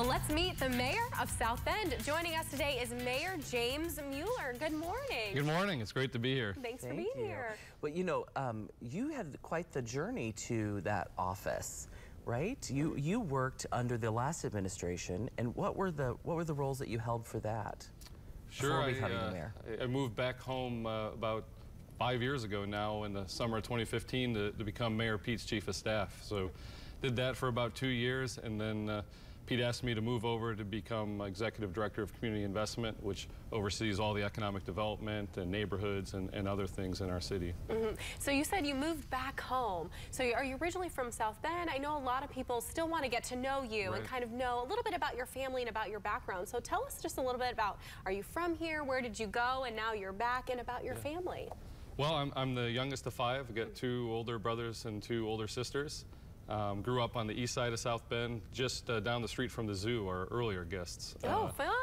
Well, let's meet the mayor of South Bend. Joining us today is Mayor James Mueller. Good morning. Good morning. It's great to be here. Thanks for being here. Well, you know, you had quite the journey to that office, right? You worked under the last administration, and what were the roles that you held for that? Sure. I moved back home about 5 years ago now in the summer of 2015 to become Mayor Pete's chief of staff. So did that for about 2 years, and then Pete asked me to move over to become Executive Director of Community Investment, which oversees all the economic development and neighborhoods and other things in our city. So you said you moved back home. So are you originally from South Bend? I know a lot of people still want to get to know you and kind of know a little bit about your family and about your background. So tell us just a little bit about, are you from here? Where did you go? And now you're back, and about your family. Well, I'm the youngest of 5. I've got 2 older brothers and 2 older sisters. Grew up on the east side of South Bend, just down the street from the zoo, our earlier guests. Oh, fun!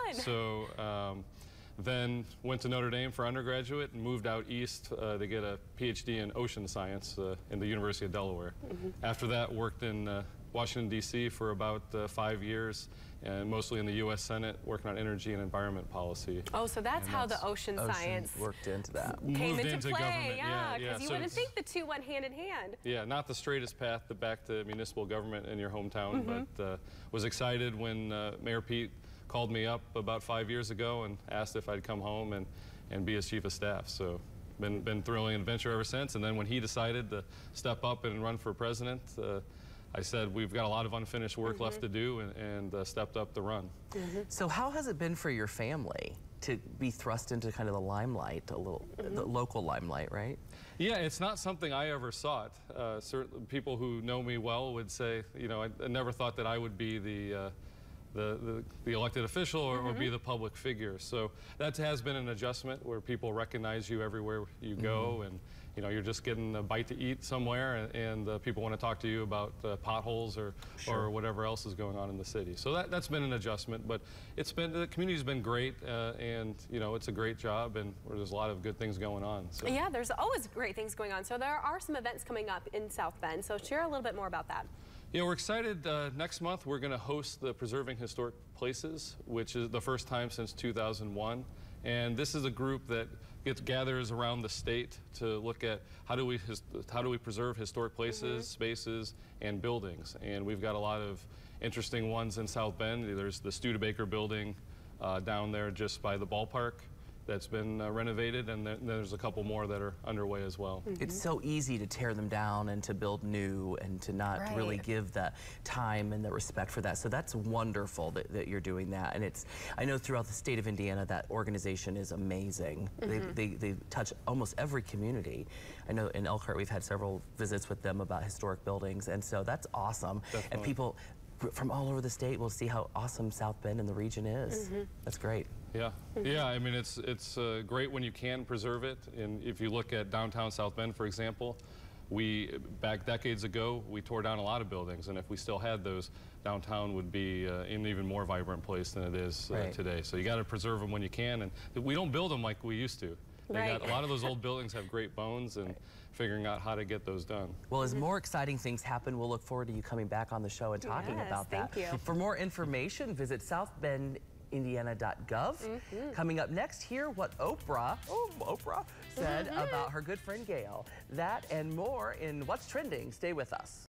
So then went to Notre Dame for undergraduate and moved out east to get a PhD in ocean science in the University of Delaware. After that, worked in Washington, D.C. for about 5 years, and mostly in the U.S. Senate, working on energy and environment policy. Oh, so that's how the ocean science worked into that. Came into play, government. yeah, because you so wouldn't think the two went hand in hand. Yeah, not the straightest path back to municipal government in your hometown, but was excited when Mayor Pete called me up about 5 years ago and asked if I'd come home and be his chief of staff. So been thrilling adventure ever since. And then when he decided to step up and run for president, I said we've got a lot of unfinished work left to do, and stepped up the run. So how has it been for your family to be thrust into kind of the limelight, the local limelight, right? Yeah, it's not something I ever sought. Certain people who know me well would say, you know, I never thought that I would be the elected official or be the public figure. So that has been an adjustment where people recognize you everywhere you go, and you know, you're just getting a bite to eat somewhere, and people want to talk to you about potholes or whatever else is going on in the city. So that's been an adjustment, but the community's been great, and you know, it's a great job, and there's a lot of good things going on. So. Yeah, there's always great things going on. So there are some events coming up in South Bend. So share a little bit more about that. Yeah, we're excited. Next month, we're going to host the Preserving Historic Places, which is the first time since 2001. And this is a group that gathers around the state to look at how do we preserve historic places, spaces, and buildings. And we've got a lot of interesting ones in South Bend. There's the Studebaker building down there just by the ballpark that's been renovated, and then there's a couple more that are underway as well. It's so easy to tear them down and to build new and to not really give the time and the respect for that. So that's wonderful that you're doing that. And I know throughout the state of Indiana that organization is amazing. They touch almost every community. I know in Elkhart we've had several visits with them about historic buildings, and so that's awesome. Definitely. And people from all over the state will see how awesome South Bend and the region is. That's great. Yeah, yeah. I mean, it's great when you can preserve it. And if you look at downtown South Bend, for example, back decades ago, we tore down a lot of buildings, and if we still had those, downtown would be an even more vibrant place than it is today. So you got to preserve them when you can, and we don't build them like we used to. A lot of those old buildings have great bones, and figuring out how to get those done. Well, as more exciting things happen, we'll look forward to you coming back on the show and talking about that. Thank you. For more information, visit southbendindiana.gov. Coming up next, hear what Oprah said about her good friend Gail. That and more in What's Trending. Stay with us.